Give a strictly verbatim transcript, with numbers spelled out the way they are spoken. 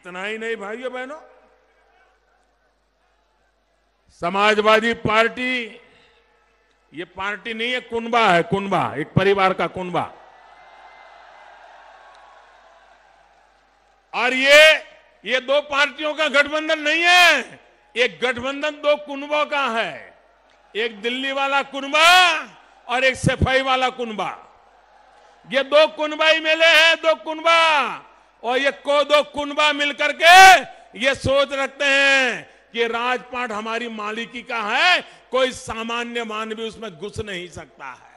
इतना ही नहीं भाइयों बहनों, समाजवादी पार्टी ये पार्टी नहीं है, कुनबा है, कुनबा, एक परिवार का कुनबा। और ये ये दो पार्टियों का गठबंधन नहीं है, एक गठबंधन दो कुनबों का है, एक दिल्ली वाला कुनबा और एक सफाई वाला कुनबा। ये दो कुनबा ही मिले हैं, दो कुनबा, और ये को दो कुनबा मिलकर के ये सोच रखते हैं कि राजपाट हमारी मालिकी का है, कोई सामान्य मानवी उसमें घुस नहीं सकता है।